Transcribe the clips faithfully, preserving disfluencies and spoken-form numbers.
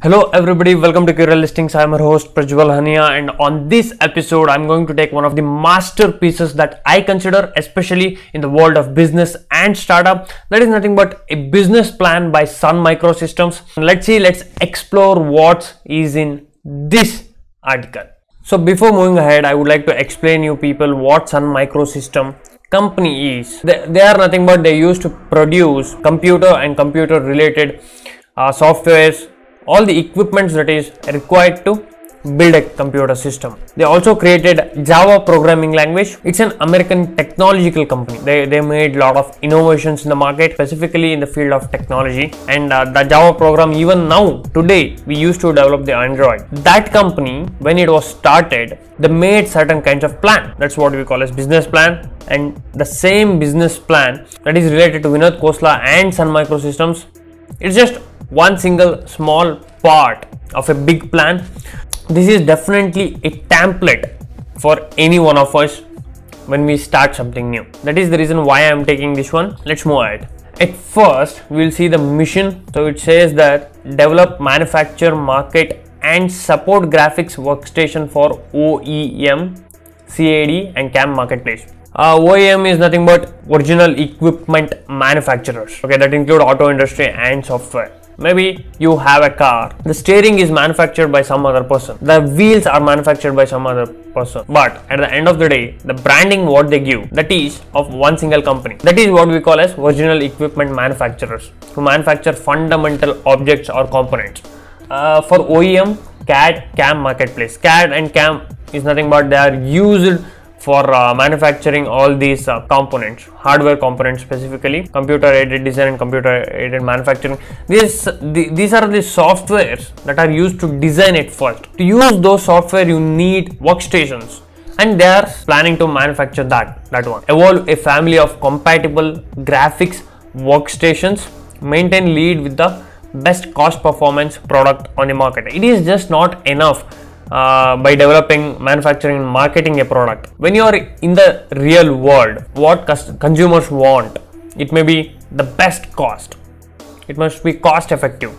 Hello everybody, welcome to Curial Listings. I am your host Prajwal Hania, and on this episode I am going to take one of the masterpieces that I consider, especially in the world of business and startup. That is nothing but a business plan by Sun Microsystems. Let's see, let's explore what is in this article. So before moving ahead, I would like to explain you people what Sun Microsystem company is. They, they are nothing but they used to produce computer and computer related uh, softwares, all the equipments that is required to build a computer system. They also created Java programming language. It's an American technological company. They, they made a lot of innovations in the market, specifically in the field of technology. And uh, the Java program, even now, today, we used to develop the Android. That company, when it was started, they made certain kinds of plan. That's what we call as business plan. And the same business plan that is related to Vinod Khosla and Sun Microsystems, it's just one single small part of a big plan. This is definitely a template for any one of us when we start something new. That is the reason why I am taking this one. Let's move ahead. At first, we will see the mission. So it says that develop, manufacture, market and support graphics workstation for O E M, C A D and C A M marketplace. Uh, O E M is nothing but original equipment manufacturers. Okay, that include auto industry and software. Maybe you have a car, the steering is manufactured by some other person, the wheels are manufactured by some other person, but at the end of the day, the branding what they give, that is of one single company. That is what we call as original equipment manufacturers, who manufacture fundamental objects or components. Uh, for O E M, C A D, C A M marketplace. C A D and C A M is nothing but they are used for uh, manufacturing all these uh, components, hardware components specifically, computer aided design and computer aided manufacturing. These, the, these are the softwares that are used to design it first. To use those software, you need workstations, and they are planning to manufacture that, that one. Evolve a family of compatible graphics workstations, maintain lead with the best cost performance product on the market. It is just not enough Uh, by developing, manufacturing and marketing a product. When you are in the real world, what consumers want, it may be the best cost, it must be cost effective,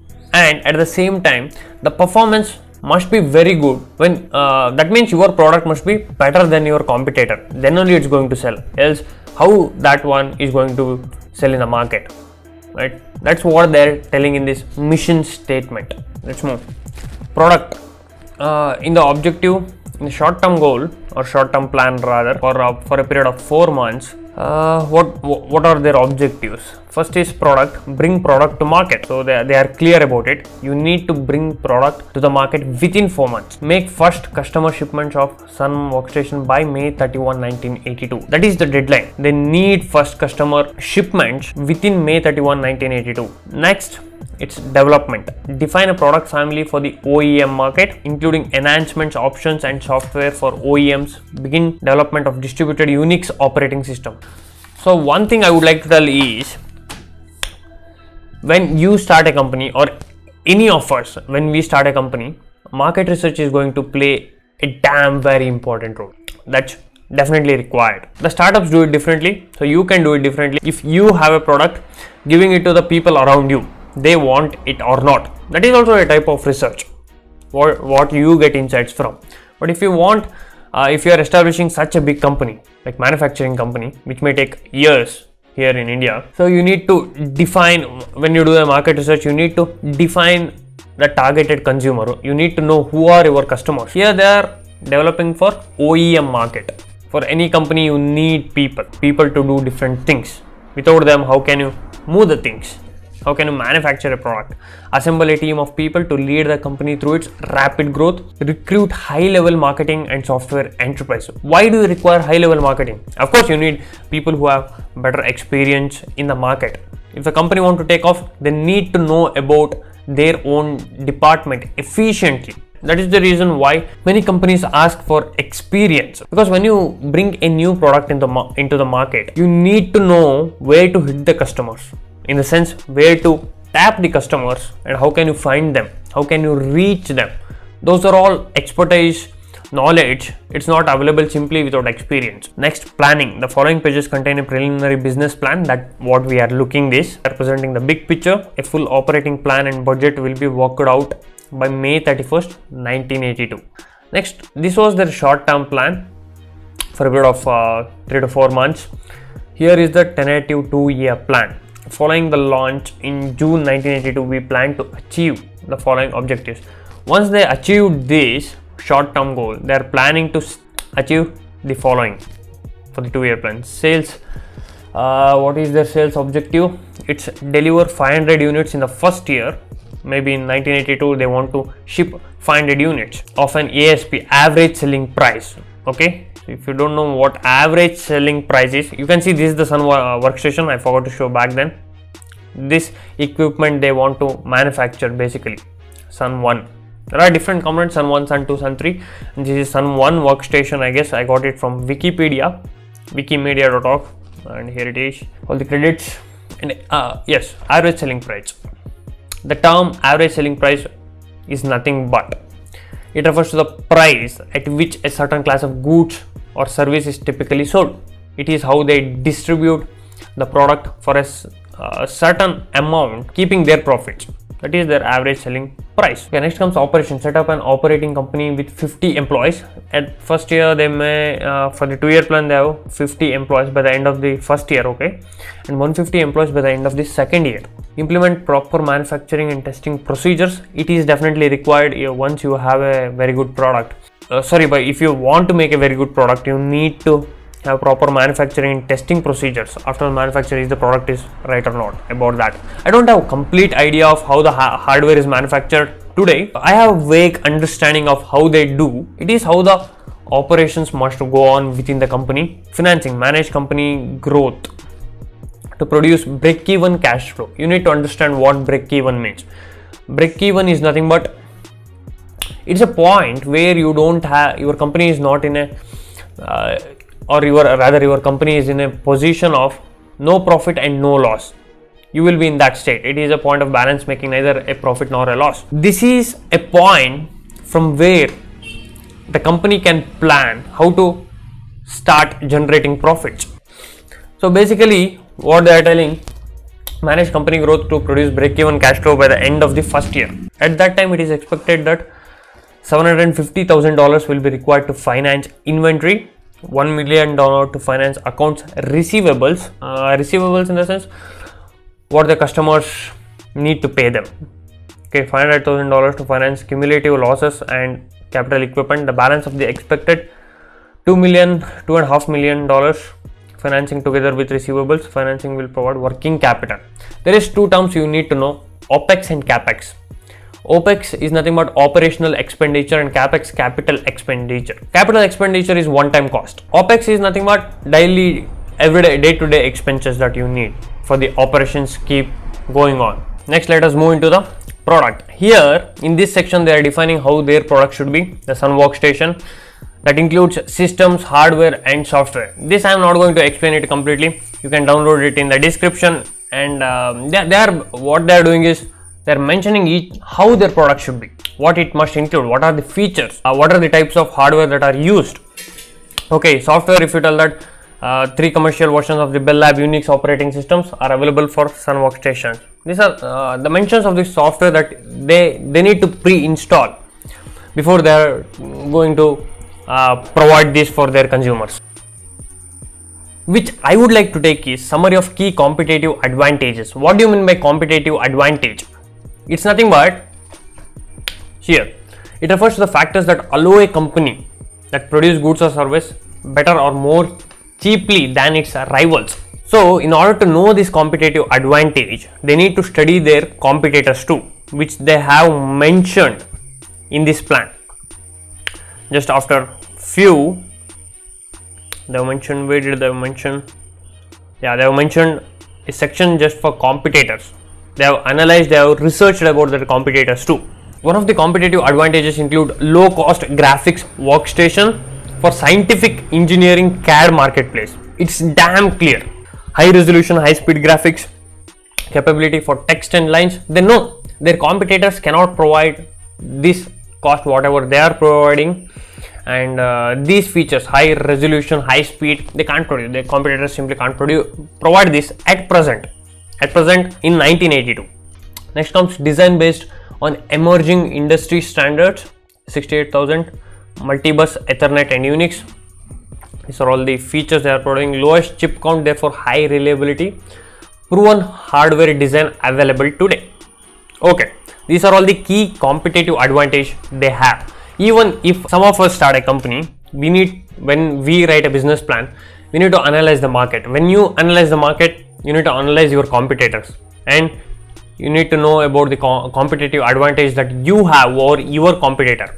and at the same time the performance must be very good. When uh, that means your product must be better than your competitor, then only it's going to sell, else how that one is going to sell in the market, right? That's what they're telling in this mission statement. Let's move. Product. Uh, in the objective, in the short-term goal or short-term plan rather, for uh, for a period of four months, uh, what what are their objectives? First is product, bring product to market. So they, they are clear about it. You need to bring product to the market within four months. Make first customer shipments of Sun Workstation by May thirty-first, nineteen eighty-two. That is the deadline. They need first customer shipments within May thirty-first, nineteen eighty-two. Next, it's development. Define a product family for the O E M market, including enhancements, options and software for O E Ms. Begin development of distributed Unix operating system. So one thing I would like to tell is, when you start a company, or any of us, when we start a company, market research is going to play a damn very important role. That's definitely required. The startups do it differently, so you can do it differently. If you have a product, giving it to the people around you, they want it or not, that is also a type of research, what, what you get insights from. But if you want, uh, if you are establishing such a big company, like manufacturing company, which may take years here in India, so you need to define, when you do the market research, you need to define the targeted consumer. You need to know who are your customers. Here they are developing for O E M market. For any company, you need people, people to do different things. Without them, how can you move the things? How can you manufacture a product? Assemble a team of people to lead the company through its rapid growth. Recruit high-level marketing and software enterprise. Why do you require high-level marketing? Of course, you need people who have better experience in the market. If a company wants to take off, they need to know about their own department efficiently. That is the reason why many companies ask for experience, because when you bring a new product into the, into the market, you need to know where to hit the customers. In the sense, where to tap the customers and how can you find them, how can you reach them. Those are all expertise knowledge, it's not available simply without experience. Next, planning. The following pages contain a preliminary business plan, that what we are looking this, representing the big picture. A full operating plan and budget will be worked out by May thirty-first, nineteen eighty-two. Next, this was their short-term plan for a period of uh, three to four months. Here is the tentative two-year plan. Following the launch in June nineteen eighty-two, we plan to achieve the following objectives. Once they achieved this short-term goal, they are planning to achieve the following for the two-year plan. Sales. Uh, what is their sales objective? It's deliver five hundred units in the first year. Maybe in nineteen eighty-two they want to ship five hundred units of an A S P, average selling price. Okay, so if you don't know what average selling price is, you can see this is the Sun uh, workstation. I forgot to show back then. This equipment they want to manufacture, basically Sun one. There are different components, Sun one, Sun two, Sun three, and this is Sun one workstation. I guess I got it from Wikipedia, wikimedia dot org, and here it is, all the credits. And uh, yes, average selling price. The term average selling price is nothing but, it refers to the price at which a certain class of goods or service is typically sold. It is how they distribute the product for a uh, certain amount, keeping their profits. That is their average selling price. Okay, next comes operation. Set up an operating company with fifty employees. At first year they may, uh, for the two year plan they have fifty employees by the end of the first year, okay, and one hundred fifty employees by the end of the second year. Implement proper manufacturing and testing procedures. It is definitely required uh, once you have a very good product. Uh, sorry, but if you want to make a very good product, you need to have proper manufacturing and testing procedures. After manufacture, is the product is right or not, about that. I don't have a complete idea of how the ha hardware is manufactured today. I have a vague understanding of how they do. It is how the operations must go on within the company. Financing, manage company growth to produce break-even cash flow. You need to understand what break-even means. Break-even is nothing but, it's a point where you don't have, your company is not in a uh, or your rather your company is in a position of no profit and no loss. You will be in that state. It is a point of balance, making neither a profit nor a loss. This is a point from where the company can plan how to start generating profits. So basically what they are telling, manage company growth to produce break-even cash flow by the end of the first year. At that time it is expected that seven hundred fifty thousand dollars will be required to finance inventory, one million dollars to finance accounts receivables, uh, receivables in the sense what the customers need to pay them. Okay, five hundred thousand dollars to finance cumulative losses and capital equipment. The balance of the expected two million, two and a half million dollars financing together with receivables. Financing will provide working capital. There is two terms you need to know: OPEX and CAPEX. OPEX is nothing but operational expenditure, and CAPEX, capital expenditure. Capital expenditure is one-time cost. OPEX is nothing but daily, everyday, day-to-day expenses that you need for the operations keep going on. Next, let us move into the product. Here in this section they are defining how their product should be. The Sun Workstation, that includes systems, hardware and software. This I am not going to explain it completely. You can download it in the description, and um, they, they are what they are doing is they are mentioning each how their product should be, what it must include, what are the features, uh, what are the types of hardware that are used. Okay, software, if you tell that uh, three commercial versions of the Bell Lab Unix operating systems are available for Sun Workstations. These are uh, the mentions of the software that they they need to pre-install before they are going to uh, provide this for their consumers. Which I would like to take is summary of key competitive advantages. What do you mean by competitive advantage? It's nothing but, here it refers to the factors that allow a company that produce goods or service better or more cheaply than its rivals. So in order to know this competitive advantage, they need to study their competitors too, which they have mentioned in this plan. Just after few, they have mentioned, where did they mention? Yeah, they have mentioned a section just for competitors. They have analyzed, they have researched about their competitors too. One of the competitive advantages include low cost graphics workstation for scientific engineering C A D marketplace. It's damn clear. High resolution, high speed graphics, capability for text and lines. They know their competitors cannot provide this cost whatever they are providing, and uh, these features, high resolution, high speed, they can't produce. The competitors simply can't produce provide this at present. At present in nineteen eighty-two. Next comes design based on emerging industry standards, sixty-eight thousand, multi-bus, Ethernet and Unix. These are all the features they are providing. Lowest chip count, therefore high reliability. Proven hardware design available today. Okay, these are all the key competitive advantage they have. Even if some of us start a company, we need, when we write a business plan, we need to analyze the market. When you analyze the market, you need to analyze your competitors, and you need to know about the co competitive advantage that you have over your competitor.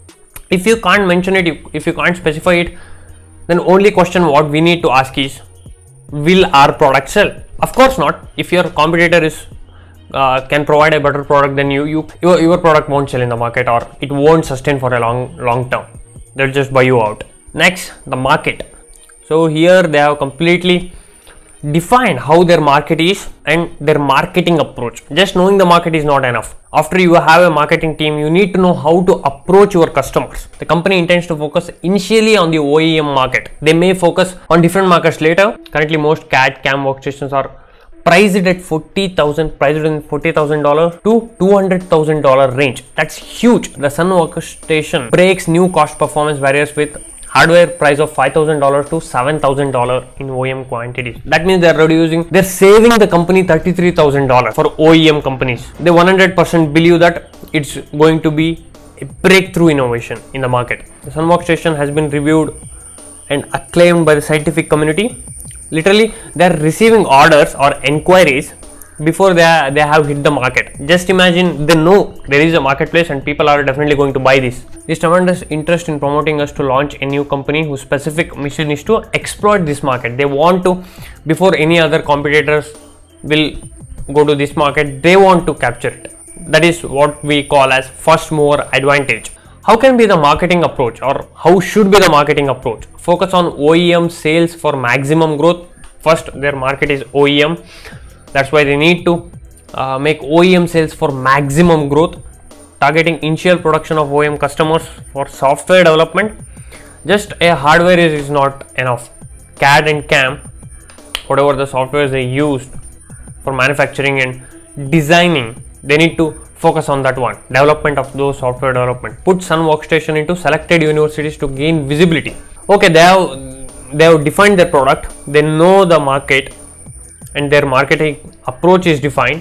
If you can't mention it, if, if you can't specify it, then only question what we need to ask is, will our product sell? Of course not. If your competitor is uh, can provide a better product than you, you your, your product won't sell in the market, or it won't sustain for a long long term. They'll just buy you out. Next, the market. So here they have completely defined how their market is and their marketing approach. Just knowing the market is not enough. After you have a marketing team, you need to know how to approach your customers. The company intends to focus initially on the O E M market. They may focus on different markets later. Currently, most C A D C A M workstations are priced at forty thousand, priced in forty thousand dollars to two hundred thousand dollars range. That's huge. The Sun workstation breaks new cost performance barriers with hardware price of five thousand dollars to seven thousand dollars in O E M quantities. That means they're reducing, they're saving the company thirty-three thousand dollars for O E M companies. They one hundred percent believe that it's going to be a breakthrough innovation in the market. The Sun workstation has been reviewed and acclaimed by the scientific community. Literally, they're receiving orders or inquiries before they, are, they have hit the market. Just imagine, they know there is a marketplace and people are definitely going to buy this. This tremendous interest in promoting us to launch a new company whose specific mission is to exploit this market. They want to, before any other competitors will go to this market, they want to capture it. That is what we call as first mover advantage. How can be the marketing approach, or how should be the marketing approach? Focus on O E M sales for maximum growth. First, their market is O E M. That's why they need to uh, make O E M sales for maximum growth, targeting initial production of O E M customers for software development. Just a hardware is, is not enough. C A D and C A M, whatever the software they used for manufacturing and designing, they need to focus on that one, development of those software development. Put Sun workstation into selected universities to gain visibility. Okay, they have they have defined their product, they know the market, and their marketing approach is defined.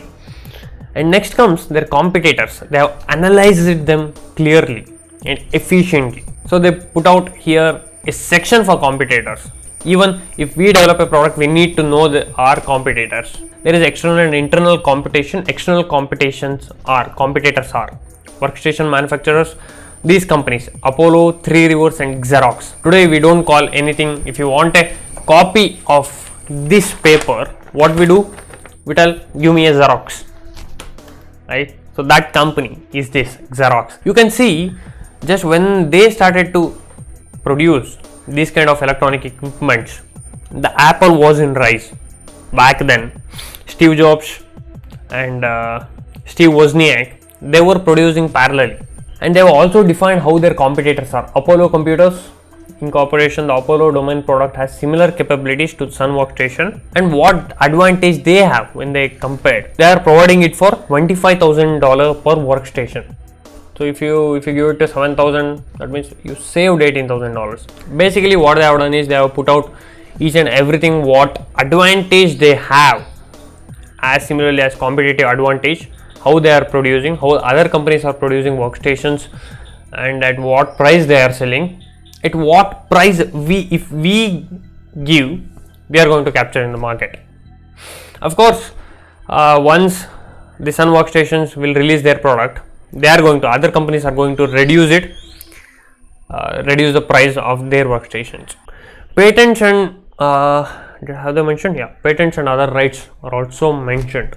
And next comes their competitors. They have analyzed them clearly and efficiently. So they put out here a section for competitors. Even if we develop a product, we need to know the, our competitors. There is external and internal competition. External competitions are competitors are workstation manufacturers. These companies, Apollo, Three Rivers and Xerox. Today we don't call anything. If you want a copy of this paper, what we do? We tell, give me a Xerox, right? So that company is this Xerox. You can see, just when they started to produce these kind of electronic equipments, the Apple was in rise. Back then, Steve Jobs and uh, Steve Wozniak, they were producing parallelly, and they have also defined how their competitors are. Apollo Computers Incorporation, the Apollo domain product has similar capabilities to Sun workstation, and what advantage they have when they compared. They are providing it for twenty-five thousand dollars per workstation. So if you if you give it to seven thousand, that means you saved eighteen thousand dollars. Basically what they have done is they have put out each and everything what advantage they have, as similarly as competitive advantage, how they are producing, how other companies are producing workstations, and at what price they are selling. At what price we, if we give, we are going to capture in the market. Of course, uh, once the Sun workstations will release their product, they are going to, other companies are going to reduce it, uh, reduce the price of their workstations. Patents and uh, have they mentioned? Yeah, patents and other rights are also mentioned.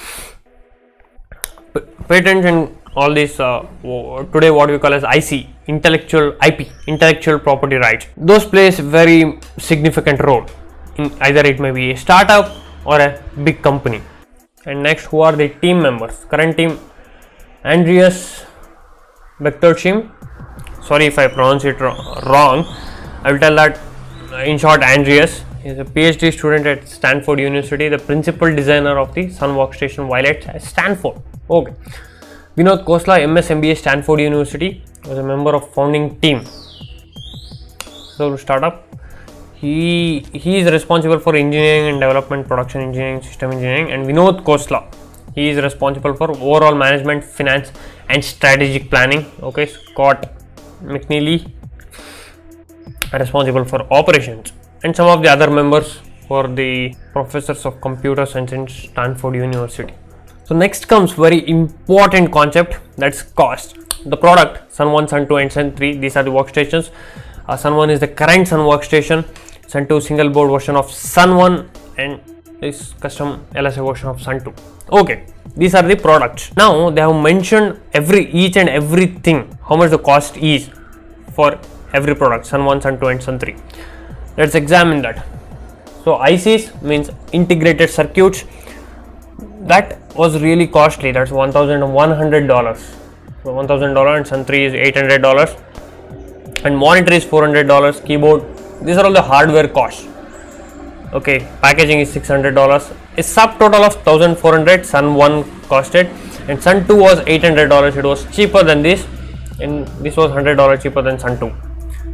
P patents and all this uh, today what we call as I C, intellectual I P, intellectual property rights, those plays a very significant role in either it may be a startup or a big company. And next, who are the team members? Current team: Andreas Bektorshim, sorry if I pronounce it wrong. I will tell that uh, in short, Andreas is a PhD student at Stanford University, the principal designer of the Sun workstation while at Stanford. Okay. Vinod Khosla, M S M B A, Stanford University, was a member of founding team. So startup. He he is responsible for engineering and development, production engineering, system engineering, and Vinod Khosla, he is responsible for overall management, finance, and strategic planning. Okay, Scott McNeely responsible for operations, and some of the other members for the professors of computer science in Stanford University. So next comes very important concept, that's cost. The product Sun one, Sun two, and Sun three. These are the workstations. Uh, Sun one is the current Sun workstation. Sun two single board version of Sun one, and this custom L S A version of Sun two. Okay, these are the products. Now they have mentioned every each and everything, how much the cost is for every product, Sun one, Sun two, and Sun three. Let's examine that. So I Cs means integrated circuits. That was really costly. That's one thousand one hundred dollars. So one thousand dollars, and Sun three is eight hundred dollars, and monitor is four hundred dollars. Keyboard. These are all the hardware costs. Okay, packaging is six hundred dollars. A subtotal of one thousand four hundred dollars Sun one costed, and Sun two was eight hundred dollars. It was cheaper than this, and this was one hundred dollars cheaper than Sun two.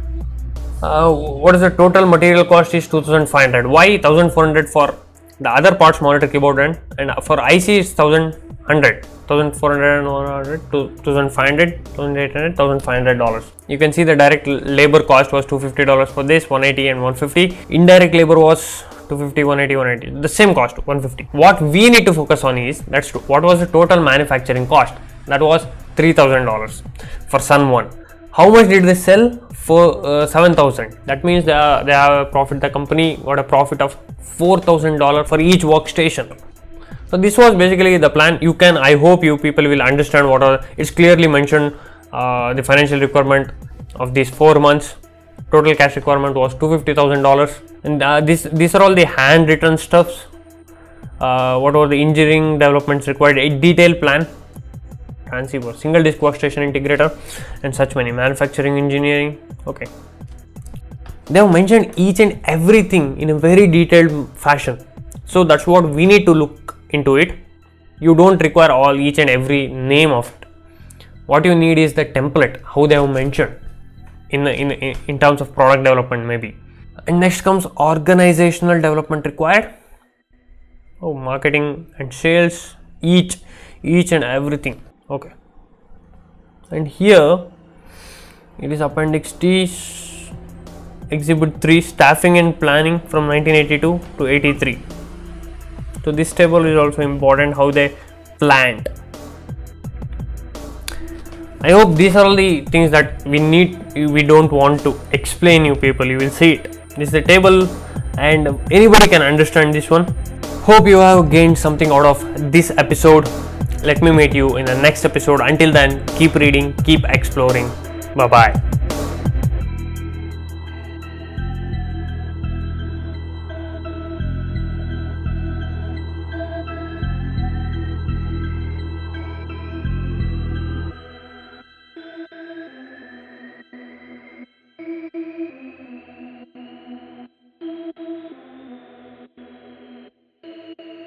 Uh, what is the total material cost is two thousand five hundred dollars. Why one thousand four hundred dollars for the other parts, monitor, keyboard, and, and for I C is one thousand one hundred dollars. one thousand four hundred dollars, one hundred, two thousand five hundred dollars, two thousand eight hundred dollars, one thousand five hundred dollars. You can see the direct labor cost was two hundred fifty dollars for this, one hundred eighty and one hundred fifty. Indirect labor was two hundred fifty, one hundred eighty, one hundred eighty. The same cost, one hundred fifty. What we need to focus on is, that's true, what was the total manufacturing cost? That was three thousand dollars for Sun one. How much did they sell? For uh, seven thousand. That means they, are, they have a profit. The company got a profit of four thousand dollars for each workstation. So this was basically the plan. You can, I hope you people will understand what are, it's clearly mentioned uh, the financial requirement of these four months. Total cash requirement was two hundred fifty thousand dollars, and uh, this these are all the handwritten stuffs. Uh, what were the engineering developments required? A detailed plan, transceiver, single disk workstation integrator, and such many. Manufacturing engineering. Okay, they have mentioned each and everything in a very detailed fashion. So that's what we need to look into it. You don't require all each and every name of it. What you need is the template, how they have mentioned in in in terms of product development maybe. And next comes organizational development required. Oh, marketing and sales, each each and everything. Okay, and here it is appendix T, exhibit three, staffing and planning from nineteen eighty-two to eighty-three. So this table is also important, how they planned. I hope these are all the things that we need, we don't want to explain you people, you will see it. This is the table and anybody can understand this one. Hope you have gained something out of this episode. Let me meet you in the next episode. Until then, keep reading, keep exploring. Bye bye.